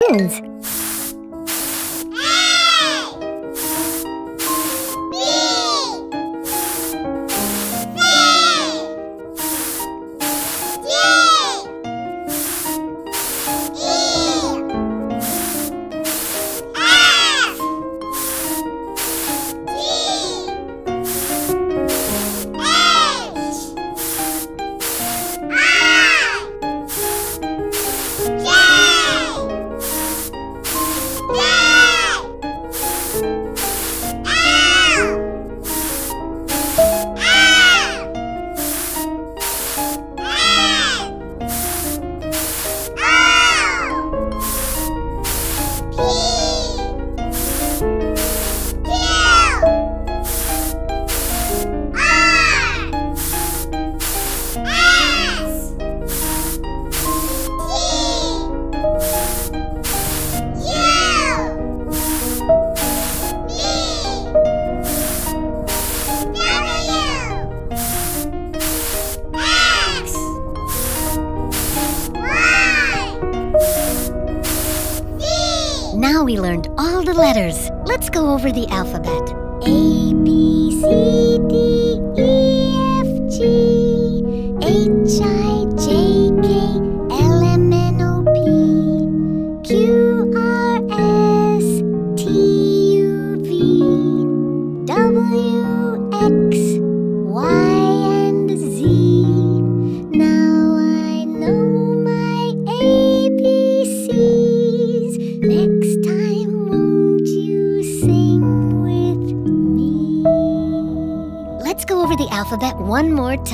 cartoons. Now we learned all the letters. Let's go over the alphabet. A, B, C, D, E, F, G, H, I, J, K, L, M, N, O, P, Q, R, S, T, U, V, W, X, Y, and Z. Now I know my ABCs. Next time, won't you sing with me? Let's go over the alphabet one more